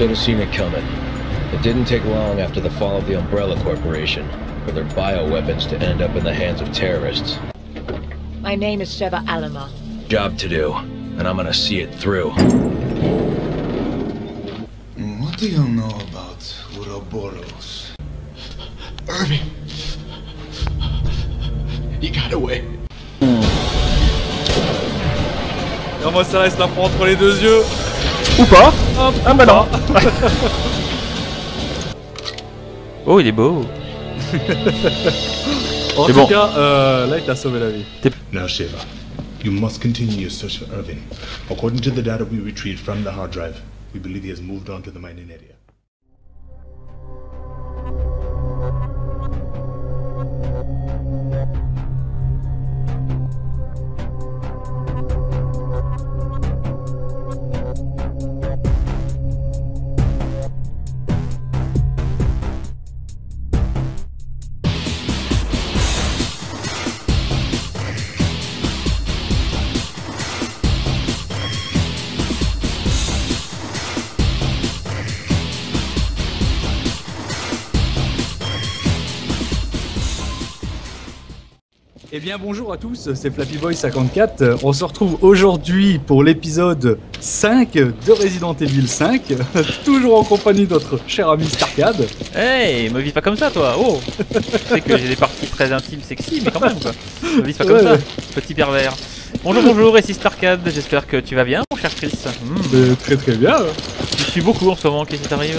should have seen it coming. It didn't take long after the fall of the Umbrella Corporation for their bioweapons to end up in the hands of terrorists. My name is Sheva Alama. Job to do, and I'm gonna see it through. What do you know about Ouroboros? Irving. He got away. Et moi ça reste la prend entre les deux yeux. Ou pas. Ah bah non. Oh, il est beau. En C'est tout bon. cas, là il t'a sauvé la vie. Now, Shiva, you must continue your search for Irving. According to the data we retrieved from the hard drive, we believe he has moved on to the mining area. Eh bien bonjour à tous, c'est FlappyBoy54. On se retrouve aujourd'hui pour l'épisode 5 de Resident Evil 5, toujours en compagnie de notre cher ami Starcade. Hey, me vise pas comme ça, toi. Oh. Tu sais que j'ai des parties très intimes, sexy, mais quand même, quoi. Me vise pas comme ça, petit pervers. Bonjour, bonjour, ici Starcade. J'espère que tu vas bien, mon cher Chris. Très très bien. Je suis beaucoup en ce moment. Qu'est-ce qui t'arrive?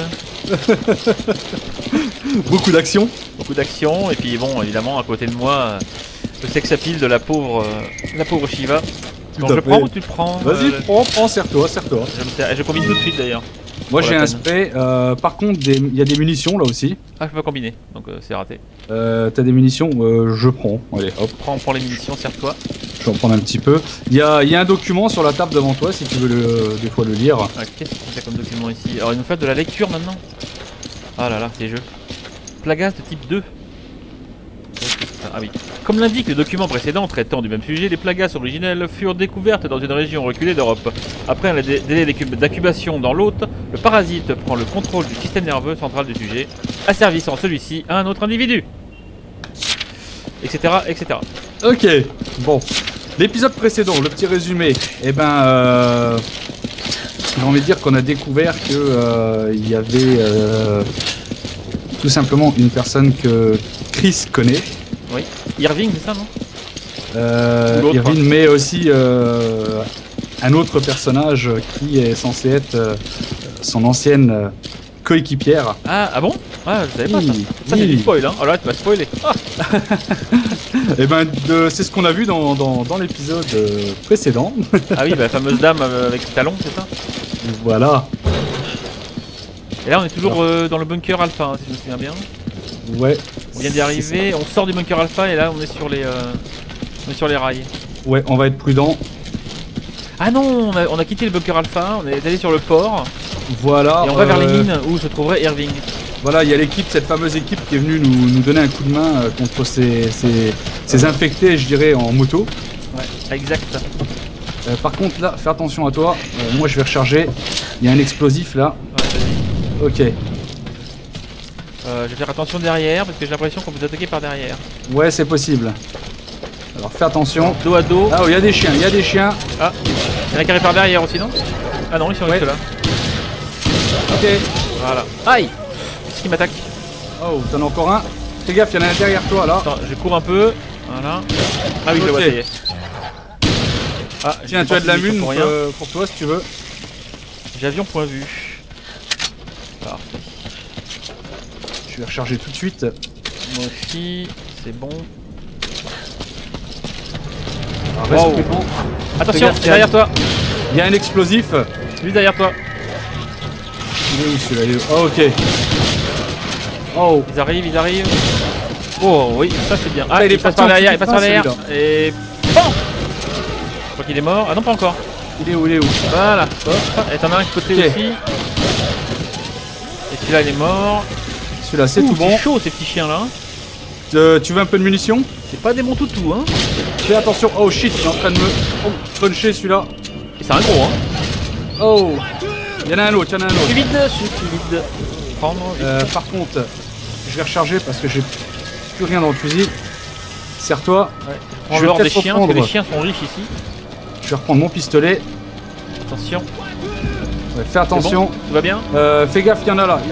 Beaucoup d'action. Beaucoup d'action, et puis bon, évidemment, à côté de moi, le sex appeal de la pauvre Shiva. Bon, je le prends ou tu le prends? Vas-y, prends, serre-toi. Je combine tout de suite d'ailleurs. Moi Pour j'ai la un peine. spray, par contre il y a des munitions là aussi. Ah, je peux pas combiner, donc c'est raté. T'as des munitions, je prends. Allez hop, Prends les munitions, serre-toi. je vais en prendre un petit peu. Il y a un document sur la table devant toi si tu veux des fois le lire. Ah, qu'est-ce qu'il y a comme document ici? Alors, il nous fait de la lecture maintenant. Ah là là, ces jeux. Plagas de type 2. Ah oui. Comme l'indique le document précédent traitant du même sujet, les plagas originelles furent découvertes dans une région reculée d'Europe. Après un délai d'incubation dans l'hôte, le parasite prend le contrôle du système nerveux central du sujet, asservissant celui-ci à un autre individu. Etc. etc. Ok, bon. L'épisode précédent, le petit résumé, eh ben, j'ai envie de dire qu'on a découvert que il y avait tout simplement une personne que Chris connaît. Oui. Irving, c'est ça, non? Ou l'autre. Irving, mais aussi un autre personnage qui est censé être son ancienne coéquipière. Ah bon? Ah, je savais pas ça. Oui, Ça, c'est oui. du spoil, hein. Oh là, tu vas spoiler. Ah. Et ben, c'est ce qu'on a vu dans l'épisode précédent. Ah oui, bah, la fameuse dame avec le talon, c'est ça? Voilà. Et là, on est toujours dans le bunker alpha, hein, si je me souviens bien. Ouais. On vient d'y arriver, on sort du bunker alpha et là, on est sur les rails. Ouais, on va être prudent. Ah non, on a quitté le bunker alpha, on est allé sur le port Voilà. et on va vers les mines où se trouverait Irving. Voilà, il y a l'équipe, cette fameuse équipe qui est venue nous donner un coup de main contre ces infectés, je dirais, en moto. Ouais, exact. Par contre, là, fais attention à toi. Moi, je vais recharger. Il y a un explosif là. Ouais, vas-y. Ok. Je vais faire attention derrière parce que j'ai l'impression qu'on vous attaquer par derrière. Ouais, c'est possible. Alors, fais attention. Dos à dos. Ah, il y a des chiens, il y a des chiens. Ah, il y en a qui arrivent par derrière aussi, non? Ah non, ils sont juste là. Ok. Voilà. Aïe! Qu'est-ce qui m'attaque? Oh, t'en as encore un. Fais gaffe, il y en a un derrière toi là. Attends, je cours un peu. Voilà. Ah oui, je le vois, Ok. ça y est. Ah, Tiens, tu as de la mune pour toi si tu veux. J'ai avion point vu. Parfait. Je vais recharger tout de suite. Moi aussi, c'est bon. Alors, reste Wow. prudent. Attention, Regarde, derrière toi. Il y a un explosif. Lui derrière toi. Il est où celui-là? Il est où? Oh, ok. Oh. Ils arrivent. Oh oui, ça c'est bien. Ah, il est passe parti par en derrière, dessous il passe par du derrière. train, Et bon. Je crois qu'il est mort. Ah non, pas encore. Il est où? Voilà. Hop. Et t'en as un de côté Ok. aussi. Et celui-là il est mort. Celui-là, c'est tout bon. C'est chaud ces petits chiens là. Tu veux un peu de munitions? C'est pas des bons toutous hein. Fais attention. Oh shit, il est en train de me puncher celui-là. Et c'est un gros hein. Oh. y en a un autre, Je suis vide, Prendre. Par contre, je vais recharger parce que j'ai plus rien dans le fusil. Serre-toi. Ouais. Je Prends vais l'or des peut-être chiens, parce que reprendre. les chiens sont riches ici. Je vais reprendre mon pistolet. Attention. Ouais, fais attention. Bon, tout va bien? Fais gaffe, il y en a là,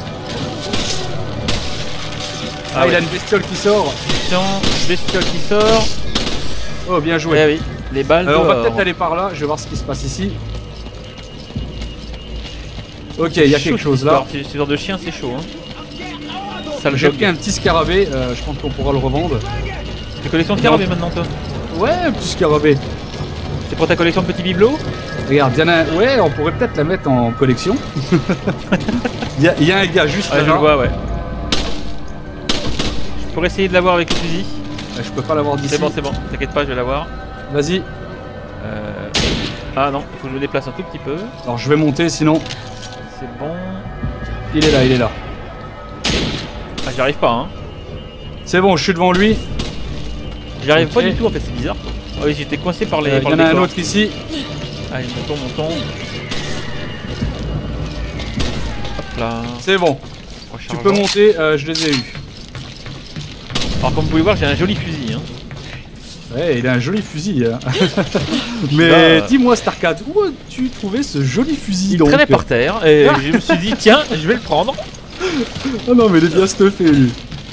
Ah, il ouais. a une bestiole qui sort. Attention, bestiole qui sort. Oh, bien joué. Eh oui, les balles. On va dehors. peut-être aller par là, je vais voir ce qui se passe ici. Ok, il y a Chaud, quelque chose cette là. histoire. Ce genre de chien, c'est chaud. Hein. Sale J'ai dog. pris un petit scarabée, je pense qu'on pourra le revendre. T'es collection de scarabées maintenant, toi? Ouais, un petit scarabée. C'est pour ta collection de petits bibelots? Regarde, il y en a. Ouais, on pourrait peut-être la mettre en collection. Il y a un gars juste Ouais, là. je le vois, ouais. Je pourrais essayer de l'avoir avec le fusil. Je peux pas l'avoir d'ici. C'est bon, t'inquiète pas, je vais l'avoir. Vas-y. Ah non, il faut que je me déplace un tout petit peu. Alors je vais monter sinon. C'est bon. Il est là. Ah, j'y arrive pas, hein. C'est bon, je suis devant lui. J'y arrive Ok. pas du tout en fait, c'est bizarre. Ah oui, j'étais coincé par les. Il par y en le a un décor. autre ici. Allez, montons. Hop là. C'est bon. Tu peux monter, je les ai eus. Alors comme vous pouvez voir, j'ai un joli fusil. Hein. Ouais, il a un joli fusil. Hein. Mais Là, dis-moi Starcade, où as-tu trouvé ce joli fusil Il donc traînait par terre et je me suis dit tiens, je vais le prendre. Oh non mais il est bien stuffé lui.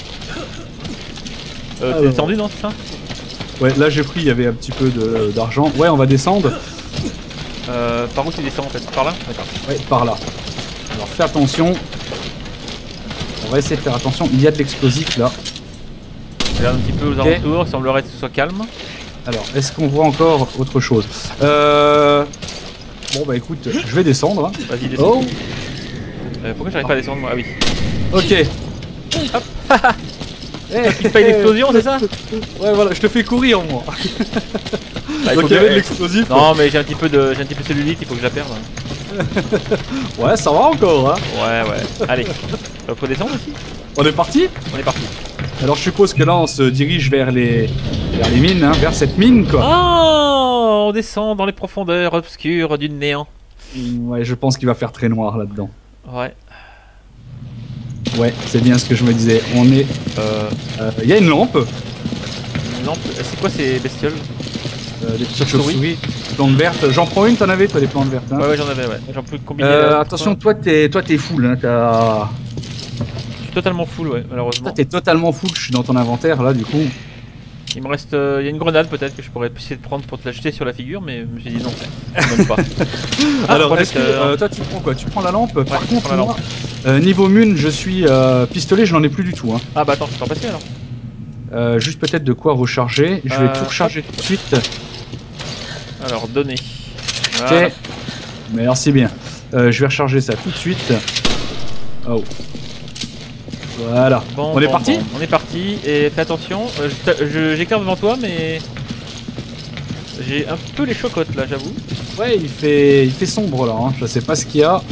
T'es Alors. descendu non, c'est ça? Ouais, là j'ai pris, il y avait un petit peu d'argent. Ouais, on va descendre. Par où tu descends en fait? Par là? D'accord. Ouais, par là. Alors fais attention. On va essayer de faire attention. Il y a de l'explosif là. Je regarde un petit peu aux alentours, il semblerait que ce soit calme. Alors, est-ce qu'on voit encore autre chose? Bon bah écoute, je vais descendre. Hein. Vas-y, descends. Oh, Pourquoi j'arrive pas à descendre moi? Ah oui. ok. Hop. Eh, Tu payes l'explosion, c'est ça? Ouais, voilà, je te fais courir moi. Bah, il Donc faut il y avait que- de l'explosif. Non mais j'ai un petit peu de cellulite, il faut que je la perde. Ouais, ça va encore. Hein. Ouais. Allez. Faut descendre aussi? On est parti? On est parti. Alors je suppose que là on se dirige vers les mines, hein, vers cette mine quoi. Oh, on descend dans les profondeurs obscures du néant. Ouais, je pense qu'il va faire très noir là-dedans. Ouais. Ouais, c'est bien ce que je me disais. On est. Il y a une lampe. Une lampe. C'est quoi ces bestioles? Des petites Chauves-souris. chauves-souris, plantes vertes. J'en prends une, t'en avais toi des plantes vertes. Hein. Ouais, j'en avais, ouais. J'en peux combiner. Attention, toi t'es full. Hein, Je suis totalement full, ouais, malheureusement. Toi t'es totalement full. Je suis dans ton inventaire là, du coup. Il me reste. Il y a une grenade peut-être que je pourrais essayer de prendre pour te la jeter sur la figure, mais je me suis dit non, même pas. Alors, est-ce que protecteur. toi tu prends quoi? Tu prends la lampe. Par je contre, prends la moi, niveau mune, je suis pistolet, je n'en ai plus du tout. Hein. Ah bah attends, je peux en passer alors. Juste peut-être de quoi recharger. Je vais tout recharger tout de suite. Alors, donner. Ok. Voilà. Merci bien. Je vais recharger ça tout de suite. Oh. Voilà. Bon, On est parti. On est parti et fais attention. J'éclaire devant toi, mais j'ai un peu les chocottes là, j'avoue. Ouais, il fait sombre là. Hein. Je sais pas ce qu'il y a.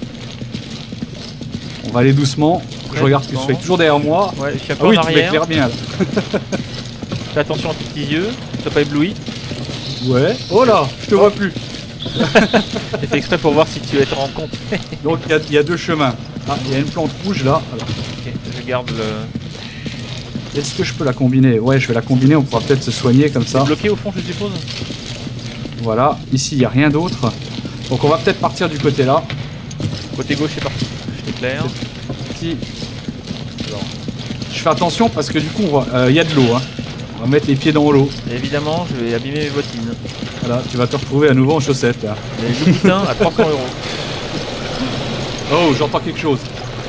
On va aller doucement. Je regarde que tu doucement. fais toujours derrière moi. Ouais, je suis un Ah peu oui, en tu arrière. m'éclaires bien là. Fais attention à tes petits yeux, sois pas ébloui. Ouais. Oh là, je te vois plus. J'ai fait exprès pour voir si tu te rends compte. Donc il y a deux chemins. Ah, il y a une plante rouge là. Alors, Ok, je garde le. est-ce que je peux la combiner? Ouais, je vais la combiner. On pourra peut-être se soigner comme ça. Bloqué au fond, je suppose. Voilà. Ici, il n'y a rien d'autre. Donc on va peut-être partir du côté là. Côté gauche, c'est parti. Je t'éclaire. Ici. Alors, je fais attention parce que du coup, il y a de l'eau. Hein. On va mettre les pieds dans l'eau. Et évidemment, je vais abîmer mes bottines. Voilà, tu vas te retrouver à nouveau en chaussettes. Là. Les Louboutins à 300 €. Oh, j'entends quelque chose.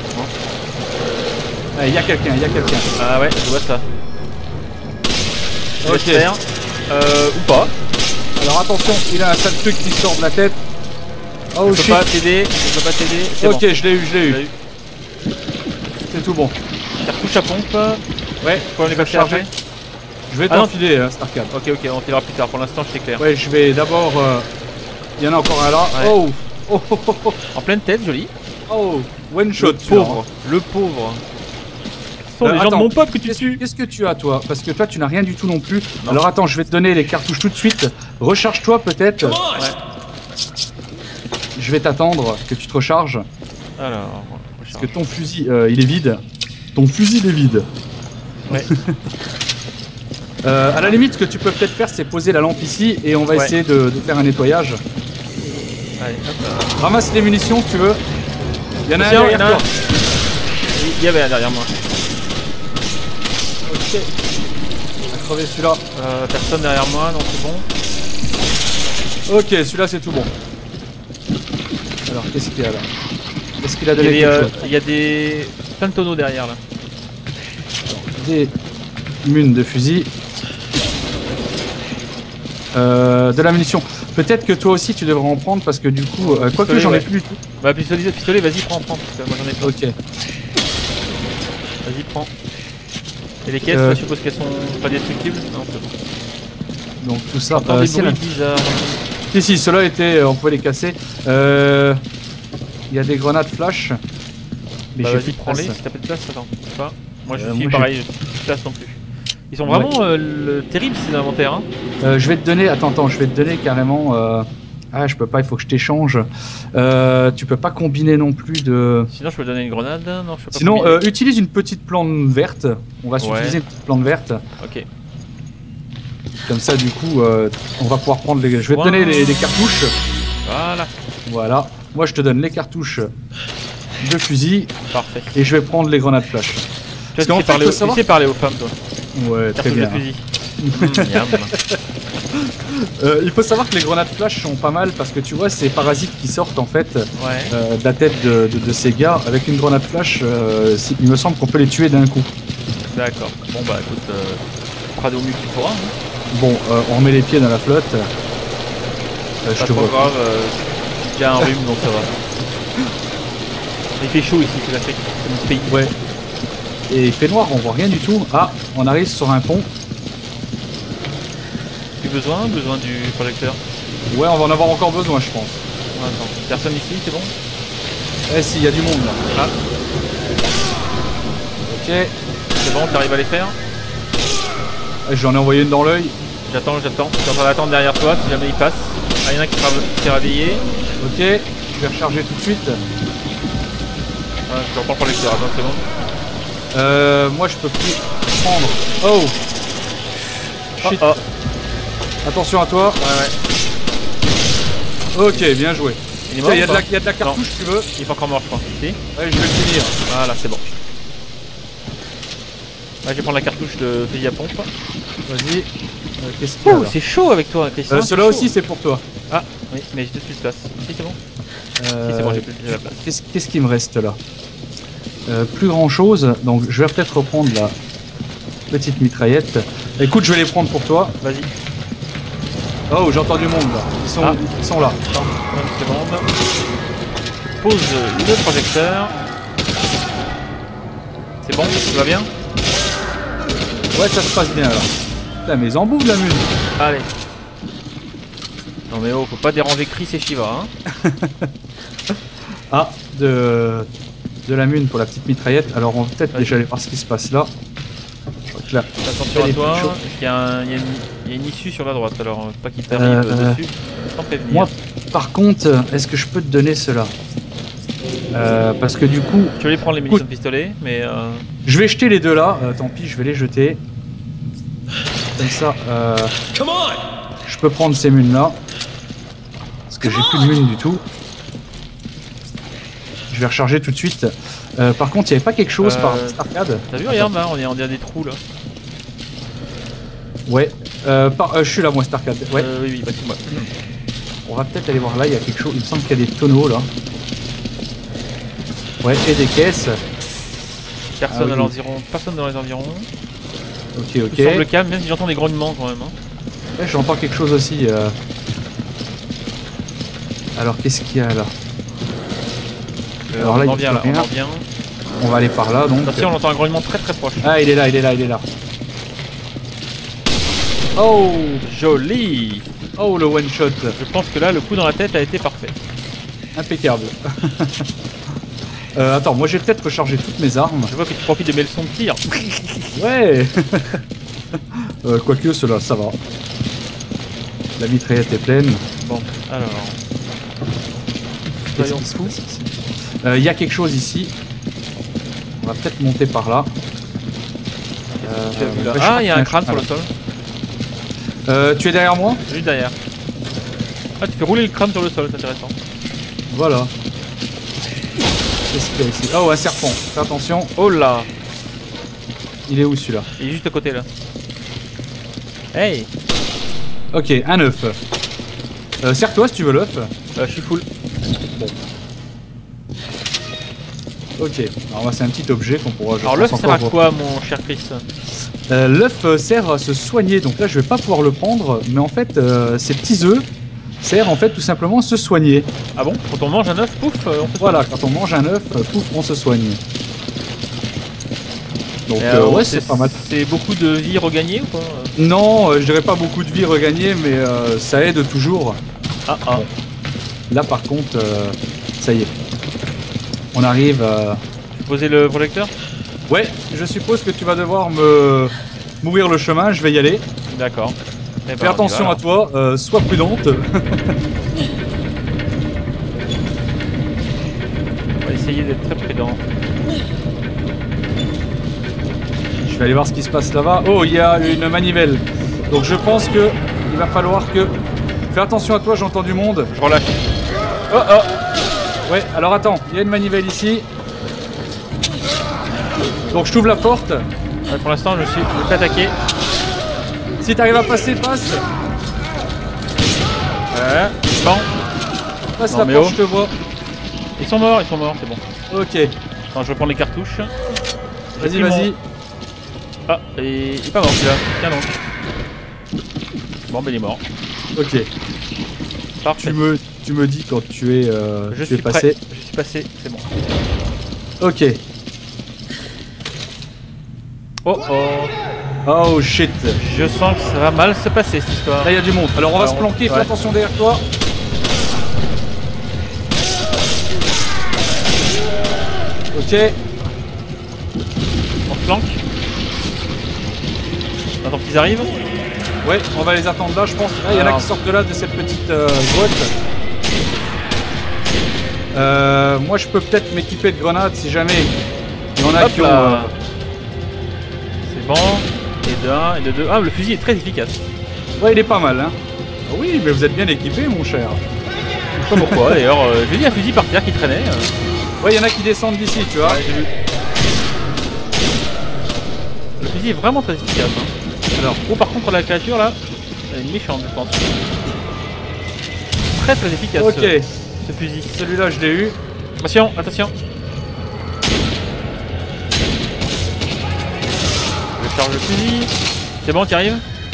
Ah, il y a quelqu'un, il y a quelqu'un. Ah ouais, je vois ça. Ok. J'espère. Ou pas. Alors attention, il a un sale truc qui sort de la tête. Oh Je peux shit. pas t'aider. Je peux pas t'aider. C'est Ok, bon. je l'ai eu, je l'ai Tu eu. l'as eu. C'est tout bon. Cartouche à pompe. Ouais, Quoi, on est passé chargé. après? Je vais Ah non. t'enfiler, hein, Starcade. Ok, on filera plus tard. Pour l'instant, je t'éclaire. Ouais, je vais d'abord. Il y en a encore un là. Ouais. Oh. Oh, oh, oh, oh, En pleine tête, joli. oh. One shot. Le celui-là, pauvre. hein. Le pauvre. Ce sont les gens attends. de mon peuple que tu tues. Qu'est-ce que tu as toi? Parce que toi tu n'as rien du tout non plus. Non. Alors attends, je vais te donner les cartouches tout de suite. Recharge-toi peut-être. Ouais. Je je vais t'attendre que tu te recharges. Alors, Parce que ton fusil, il est vide. Ton fusil il est vide. Ouais. À la limite, ce que tu peux peut-être faire, c'est poser la lampe ici et on va Ouais. essayer de faire un nettoyage. Allez, hop. Ramasse les munitions si tu veux. Il y en a un Tiens, derrière il y en a toi. Il y avait un derrière moi. Ok. On va crever celui-là. Personne derrière moi, donc c'est bon. Ok, celui-là c'est tout bon. Alors, qu'est-ce qu'il y a là? Est-ce qu'il a Il y, donné avait, quelque chose? il y a des plein de tonneaux derrière là. Des munes de fusil. De la munition. Peut-être que toi aussi tu devrais en prendre parce que du coup, quoique Pistolet, j'en ai ouais. plus du tout. Bah pistolet, vas-y prends, parce que moi j'en ai pas. Ok. Vas-y prends. Et les caisses, je suppose qu'elles sont pas destructibles? Non, c'est bon. Donc tout ça. J'entends des si, bruits bizarres. si, ceux-là étaient, on pouvait les casser. Il y a des grenades flash. Mais Bah j'ai vas-y plus de prends-les, place. si t'as pas de place, attends. Pas. Moi je moi, suis j'ai- pareil, j'ai plus de place non plus. Ils sont vraiment terribles ces inventaires hein. Je vais te donner, attends, je vais te donner carrément. Ah, je peux pas, il faut que je t'échange. Tu peux pas combiner non plus de. Sinon je peux donner une grenade, non je peux pas. Sinon, combiner. utilise une petite plante verte. On va Ouais. s'utiliser une petite plante verte. Ok. Comme ça, du coup, on va pouvoir prendre les. Je vais te donner les cartouches. Voilà, Voilà. Moi, je te donne les cartouches de fusil parfait. et je vais prendre les grenades flash. Tu qu'en fait, faut tu savoir- sais parler aux femmes toi. Ouais, très Cartouche de bien. fusil. Miam. Il faut savoir que les grenades flash sont pas mal parce que tu vois, ces parasites qui sortent en fait Ouais. de la tête de ces gars. Avec une grenade flash, il me semble qu'on peut les tuer d'un coup. D'accord. Bon bah écoute, tu feras au mieux que tu pourras. Hein. Bon, on remet les pieds dans la flotte. Je Pas te trop vois. grave, il y a un rhume donc ça va. Il fait chaud ici, c'est l'Afrique, c'est notre pays. Ouais. Et il fait noir, on voit rien du tout. Ah, on arrive sur un pont. Tu as besoin du projecteur? Ouais, on va en avoir encore besoin, je pense. Attends, personne ici, c'est bon? Eh si, il y a du monde là. Ah, Ok. c'est bon, t'arrives à les faire? J'en ai envoyé une dans l'œil. J'attends. Je suis en train d'attendre derrière toi si jamais il passe. Ah, il y en a un qui s'est réveillé. Ok. Je vais recharger tout de suite. Ah, je reprends le projecteur, attends, c'est bon. Moi, je peux plus prendre. Oh. Shit. Oh, Attention à toi. ouais. Ok, bien joué. Il est Tiens, mort il y a ou de la, pas? il y a de la cartouche, si tu veux. Il est pas encore mort, je crois. Si. Ouais, je vais le finir. Voilà, c'est bon. Ah, je vais prendre la cartouche de fusil à pompe. Vas-y. Qu'est-ce qu'il y a Oh, là c'est chaud avec toi, Christian. Ceux-là c'est aussi, chaud. c'est pour toi. Ah, oui, mais j'ai plus de place. Si, c'est bon. Si, c'est bon, j'ai plus de la place. Qu'est-ce qui me reste là Plus grand chose, donc je vais peut-être reprendre la petite mitraillette. Écoute, je vais les prendre pour toi. Vas-y. Oh, j'entends du monde là. Ils sont là. Attends, une seconde. Pose le projecteur. C'est bon, tout va bien? Ouais, ça se passe bien là. Putain, mais ils en bouffent la mule. Allez. Non mais oh, faut pas déranger Chris et Shiva, hein. Ah, de la mune pour la petite mitraillette. Alors on va peut-être déjà aller voir ce qui se passe là. Je crois que là. Fais attention Elle à est toi, plus chaude. il y a une issue sur la droite, alors pas qu'il t'arrive dessus, sans prévenir. Moi, par contre, est-ce que je peux te donner cela parce que du coup, Je vais les prendre les munitions de pistolet, mais je vais jeter les deux là. Tant pis, je vais les jeter. Comme ça, je peux prendre ces munes là. Parce que j'ai plus de munes du tout. Je vais recharger tout de suite. Par contre, il n'y avait pas quelque chose par arcade. t'as vu, regarde là, on est à des trous là. Ouais. Je suis là, moi, Starcade. Ouais. Oui, bah c'est moi. On va peut-être aller voir là. Il y a quelque chose. Il me semble qu'il y a des tonneaux là. Ouais, et des caisses. Personne oui. à l'environ, personne dans les environs. Ok, Tout ok. semble calme, même si j'entends des grognements quand même. Hein. Ouais, j'entends quelque chose aussi. Alors, qu'est-ce qu'il y a là? Alors là, on en il y vient a là, rien. on en vient. On va aller par là donc. Attention, on entend un grognement très très proche. Ah, il est là, il est là, il est là. Oh! Joli. Oh, le one shot. Je pense que là, le coup dans la tête a été parfait. Impeccable. Attends, moi j'ai peut-être rechargé toutes mes armes. Je vois que tu profites de mes leçons de tir. Ouais. Quoique cela, ça va. La mitraillette est pleine. Bon, alors. Qu'est-ce soyons qui se fous. passe ici? Il y a quelque chose ici. On va peut-être monter par là. Tu as vu là. ouais, je Ah, crois il y a qu'il un crâne sur là. le sol. Tu es derrière moi? Juste derrière. Ah, tu fais rouler le crâne sur le sol, c'est intéressant. Voilà. Qu'est-ce qu'il y a ici? Oh, un serpent. Fais attention. Oh là. Il est où celui-là? Il est juste à côté là. Hey. Ok, un œuf. Serre-toi si tu veux l'œuf. Je suis full. Ok, alors c'est un petit objet qu'on pourra. je Alors pense, l'œuf sert à encore quoi, mon cher Chris? L'œuf sert à se soigner, donc là je vais pas pouvoir le prendre, mais en fait ces petits œufs servent en fait tout simplement à se soigner. Ah bon? Quand on mange un œuf, pouf, on fait Voilà, quand on mange un œuf, pouf, on se soigne. Donc ouais, c'est pas mal. C'est beaucoup de vie regagnée ou quoi? Non, je dirais pas beaucoup de vie regagnée, mais ça aide toujours. Ah. Là par contre, ça y est. On arrive à... Tu posais le projecteur? Ouais, je suppose que tu vas devoir m'ouvrir le chemin, je vais y aller. D'accord. Eh ben, Fais attention on y va, à toi, sois prudente. On va essayer d'être très prudent. Je vais aller voir ce qui se passe là-bas. Oh, il y a une manivelle. Donc je pense que il va falloir que... Fais attention à toi, j'entends du monde. Je relâche. Oh. Ouais, alors attends, il y a une manivelle ici. Donc je t'ouvre la porte. Ouais, pour l'instant, je me fais attaquer. Si t'arrives à passer, passe. Ouais. Bon. Passe Non, la mais porte, oh. je te vois. Ils sont morts, c'est bon. Ok, Attends, je vais prendre les cartouches. J'ai vas-y, pris vas-y. mon- Ah, et il est pas mort celui-là. Tiens donc. Bon, ben il est mort. Ok, Parfait. tu me dis quand tu es, Je tu es suis prêt. passé. Je suis passé, c'est bon. Ok. Oh. Oh shit. Je sens que ça va mal se passer cette histoire. Là il y a du monde. Alors on va Alors, se planquer, fais ouais. attention derrière toi. Ok. On se planque. Attends qu'ils arrivent. Ouais, on va les attendre là, je pense. Là, il y en a Alors. qui sortent de là, de cette petite grotte. Moi, je peux peut-être m'équiper de grenades si jamais. Il y en a Hop qui ont. là. C'est bon. Et de 1 et de 2. Ah, le fusil est très efficace. Ouais, il est pas mal, hein. Oui, mais vous êtes bien équipé, mon cher. Je sais pas pourquoi d'ailleurs. J'ai vu un fusil par terre qui traînait. Ouais, il y en a qui descendent d'ici, tu vois. Ouais, j'ai vu. Le fusil est vraiment très efficace. Hein. Alors, par contre, la créature là, elle est méchante, je pense. Très efficace Ok, ce fusil. celui-là, je l'ai eu. Attention. Je charge le fusil. C'est bon, tu arrives?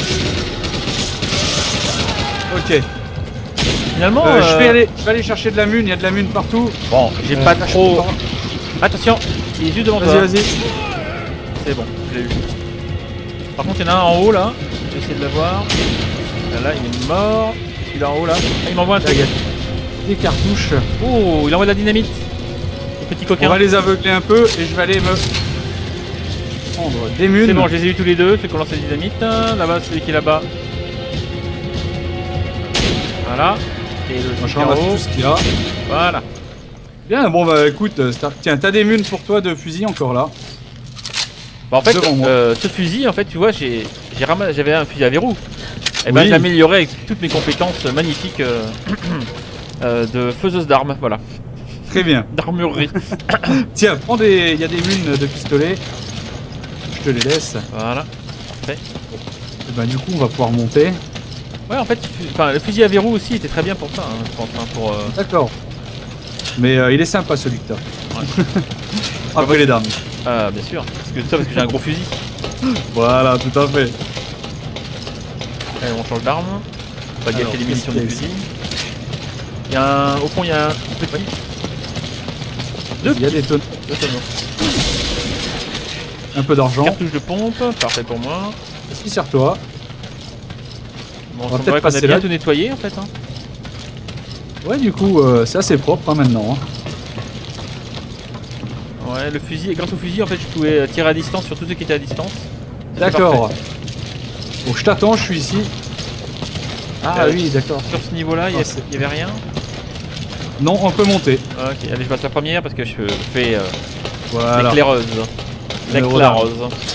Ok. Finalement, Je vais aller chercher de la mune, il y a de la mune partout. Bon, j'ai pas trop. Attention, il est juste devant toi. Vas-y. C'est bon, je l'ai eu. Par contre, il y en a un en haut là. Je vais essayer de le voir. Là, il est mort. Celui-là en haut là. Ah, il m'envoie un truc. Des cartouches. Oh, il envoie de la dynamite. Le petit On coquin. va les aveugler un peu et je vais aller me prendre des munes. C'est bon, je les ai eu tous les deux. Celui qu'on lance la dynamite. Là-bas, celui qui est là-bas. Voilà. Et le Moi, je truc en ramasse haut. tout ce qu'il y a. Voilà. Bien, bon bah écoute, tiens, t'as des munes pour toi de fusil encore là. Bah, en fait, Devant moi. ce fusil, en fait, tu vois, j'avais un fusil à verrou. Et ben, Oui. je l'ai amélioré avec toutes mes compétences magnifiques de faiseuse d'armes, voilà. Très bien. D'armurerie. Tiens, prends des. Il y a des munes de pistolet. Je te les laisse. Voilà. Et bah du coup on va pouvoir monter. Ouais, en fait, le fusil à verrou aussi était très bien pour ça, hein, je pense. Hein, pour, D'accord. Mais il est sympa celui que t'as. Ouais. Après les dames. Ah, bien sûr. Parce que j'ai un gros fusil. Voilà, tout à fait. Allez, on change d'arme. On va Alors, gâcher les munitions qu'est-ce du qu'il y a fusil. Il y a un... Au fond, il y a un petit. Il y a des tonnes. Deux tonneaux. Un peu d'argent. Cartouche de pompe, parfait pour moi. Ici, serre-toi. Bon, On va on peut-être qu'on a passer bien là. tout nettoyé en fait. Hein. Ouais, du coup, c'est assez propre hein, maintenant. Hein. Ouais, le fusil, grâce au fusil en fait je pouvais tirer à distance sur tous ceux qui étaient à distance. C'est D'accord. parfait. Donc je t'attends, je suis ici. Ah oui, d'accord. Sur ce niveau là, il Ah, c'est- y avait rien. Non, on peut monter. Ok, allez, je passe la première parce que je fais Voilà. l'éclaireuse. Numéro L'éclaireuse.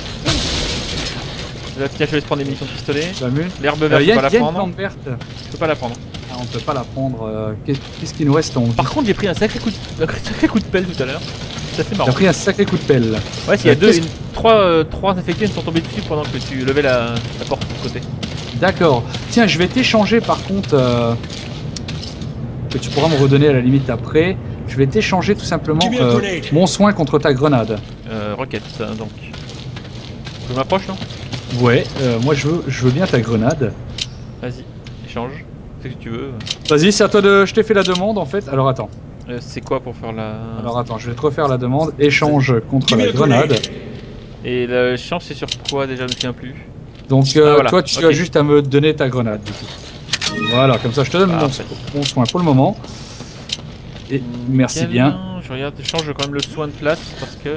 Là, tiens, je vais prendre des munitions de pistolet. L'herbe verte, je peux pas la y a une prendre. plante verte. Je peux pas la prendre. Ah, on peut pas la prendre. Qu'est-ce qui nous reste en vie? Par contre, j'ai pris un sacré coup de pelle tout à l'heure. C'est assez marrant. T'as pris un sacré coup de pelle. Ouais, s'il y a qu'est-ce- trois infectés me sont tombés dessus pendant que tu levais la porte de côté. D'accord. Tiens, je vais t'échanger par contre. Que tu pourras me redonner à la limite après. Je vais t'échanger tout simplement mon soin contre ta grenade. Roquette, donc. Je m'approche, non? Ouais, moi je veux bien ta grenade. Vas-y, échange. Fais ce que tu veux. Vas-y, c'est à toi de. Je t'ai fait la demande en fait. Alors attends. C'est quoi pour faire la. Alors attends, je vais te refaire la demande. Échange contre la grenade. Et le change, c'est sur quoi déjà? Je me souviens plus. Donc voilà. toi, tu Ok. as juste à me donner ta grenade. Du coup. Voilà, comme ça je te donne Parfait. mon soin pour le moment. Et merci Nickel. bien. Je regarde, je change quand même le soin de place parce que.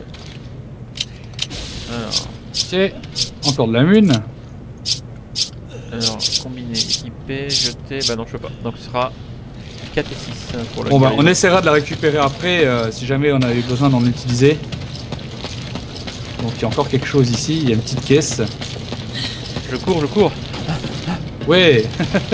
Alors, Ok, encore de la mune. combiner, équiper, jeter. Bah non, je peux pas. Donc ce sera 4 et 6 pour le. Bon bah guérison. on essaiera de la récupérer après si jamais on avait besoin d'en utiliser. Donc il y a encore quelque chose ici, il y a une petite caisse. Je cours. Ouais.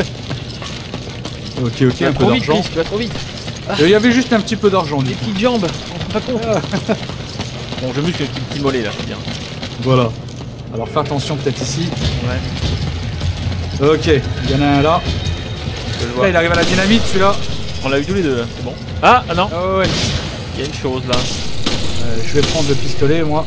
Ok, Tu un vas peu trop vite, d'argent. Chris, tu vas trop vite. Il y avait juste un petit peu d'argent du Les coup. petites jambes, on se rend pas compte. Bon, je muscle le petit mollet là, c'est bien. Voilà. Alors fais attention peut-être ici. Ouais, Ok, il y en a un là. je le Là vois. il arrive à la dynamite celui-là. On l'a eu tous les deux là, c'est bon. Ah non, Ah ouais. il y a une chose là. Je vais prendre le pistolet moi.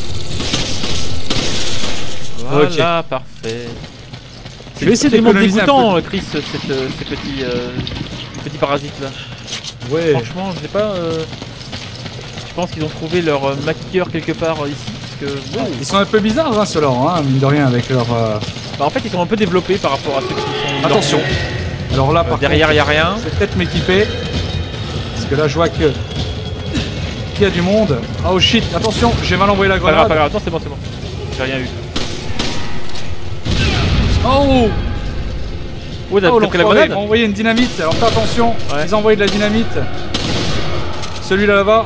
Voilà, parfait. Je vais essayer C'est vraiment d'économiser un dégoûtant, Chris, ces petits parasites là. Ouais. Franchement, je sais pas. Je pense qu'ils ont trouvé leur maquilleur quelque part ici. Parce que, bon, Ils sont un peu bizarres hein ceux-là, hein, mine de rien avec leur. bah, en fait, ils sont un peu développés par rapport à ceux qui sont. Attention. Alors là par Derrière, il contre, n'y a rien. je vais peut-être m'équiper. Parce que là je vois que. Qu'il y a du monde. Oh shit, attention, j'ai mal envoyé la Pas grave, grenade. pas grave. Non, c'est bon. J'ai rien eu. Oh Oh, t'as Oh pris la l'enfoiré, grenade ils m'ont envoyé une dynamite, alors fais attention, Ouais. ils ont envoyé de la dynamite. Celui-là là-bas.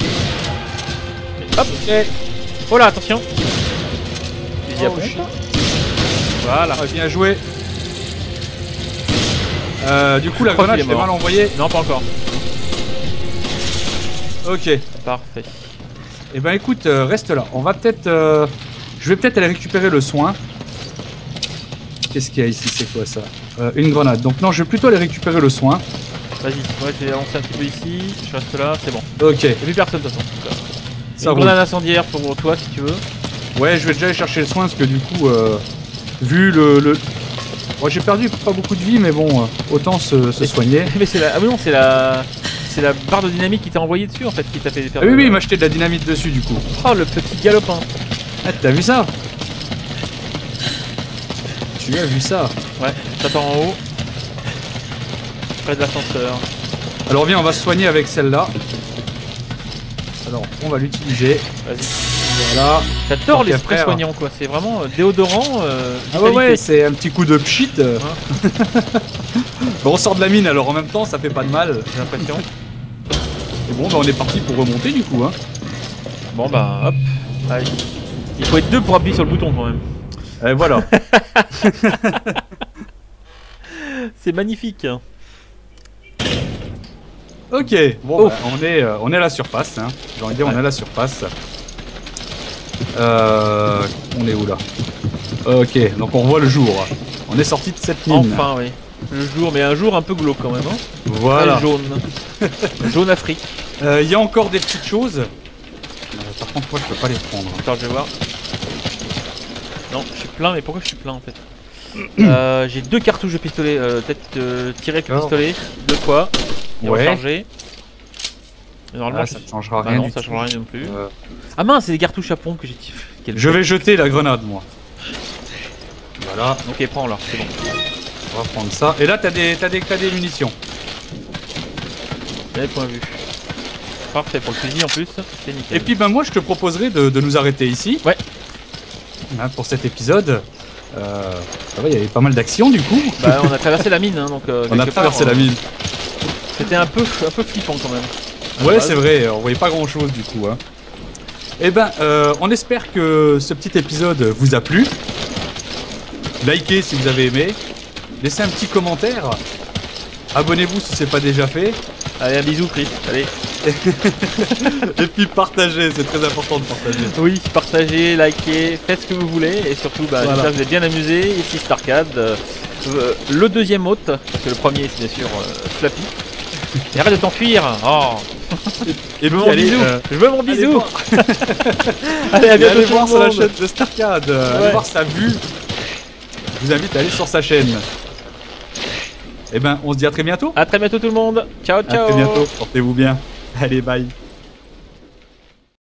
Hop. Ok. Oh là, attention. Fusil à Oh, pompe. shit. Voilà. Ah, bien joué. Du coup la Je crois grenade qu'il je est l'ai mal mort. envoyée. Non, pas encore. Ok. Parfait. Et ben écoute, reste là. On va peut-être. Je vais peut-être aller récupérer le soin. Qu'est-ce qu'il y a ici? C'est quoi ça? Une grenade. Donc non, je vais plutôt aller récupérer le soin. Vas-y, ouais, je vais avancer un petit peu ici. Je reste là, c'est bon. Ok. Il n'y a plus personne de toute façon. Ça Une roule. grenade incendiaire pour toi si tu veux. Ouais, je vais déjà aller chercher le soin parce que du coup, vu le... Ouais, j'ai perdu pas beaucoup de vie, mais bon, autant se soigner. Mais c'est la. Ah oui, non, c'est la. C'est la barre de dynamite qui t'a envoyé dessus en fait qui t'a fait Ah perdre. oui, oui, il m'a jeté de la dynamite dessus du coup. Oh le petit galopin. Ah, t'as vu ça? Tu as vu ça? Ouais, t'attends en haut. Près de l'ascenseur. Alors viens, on va se soigner avec celle-là. Alors, on va l'utiliser. Vas-y. Voilà. J'adore les Ok, sprays frère. soignants quoi. C'est vraiment déodorant. Ah ouais, vitalité. ouais, c'est un petit coup de pchit. Bon, on sort de la mine, alors en même temps, ça fait pas de mal. J'ai l'impression. Et bon, bah, on est parti pour remonter du coup. Hein. Bon bah hop. Allez. Il faut être deux pour appuyer sur le bouton quand même. Et voilà. C'est magnifique. Ok, bon, bah, on est à la surface. Hein. J'ai envie de dire, on est à la surface. On est où là? Ok, donc on voit le jour. On est sorti de cette mine. Enfin oui. Le jour, mais un jour un peu glauque quand même. Hein. Voilà. Très jaune. Jaune Afrique. Il y a encore des petites choses. Par contre, moi, je peux pas les prendre. Attends, je vais voir. Non, je suis plein, mais pourquoi je suis plein en fait? J'ai deux cartouches de pistolet, peut-être tirer avec le D'accord. pistolet, deux fois, et Ouais. recharger. Et normalement, Ah, ça ne changera bah rien non, du ça tout. changera rien non plus. Euh, Ah mince, c'est des cartouches à pompe que j'ai tiré. Je vais jeter la grenade, moi. Voilà, Ok, prends là, c'est bon. on va prendre ça. Et là, t'as des munitions. J'avais point vu. Parfait pour le fusil en plus, c'est nickel. Et puis, ben, moi, je te proposerais de nous arrêter ici. Ouais. Hein, pour cet épisode. Ça va, il y avait pas mal d'action, du coup. Bah, on a traversé la mine, hein, donc. On a traversé la mine. C'était un peu flippant quand même. Ouais, c'est vrai, on voyait pas grand chose du coup. Hein. Eh ben, on espère que ce petit épisode vous a plu. Likez si vous avez aimé. Laissez un petit commentaire. Abonnez-vous si c'est pas déjà fait. Allez, un bisou, Chris. Allez. Et puis partagez, c'est très important de partager. Oui, partagez, likez, faites ce que vous voulez. Et surtout, Voilà. j'espère que vous êtes bien amusés. Ici Starcade. Le deuxième hôte, parce que le premier c'est bien sûr Flappy. Et arrête de t'enfuir. Oh. Et Je veux puis, mon allez, bisou. Je veux mon allez bisou. voir. Allez, à bientôt Allez tout voir le sur la monde. chaîne de Starcade, allez Ouais. voir sa vue. Je vous invite à aller sur sa chaîne. Et ben, on se dit à très bientôt. À très bientôt tout le monde. Ciao, ciao. À très bientôt, portez-vous bien. Allez, bye.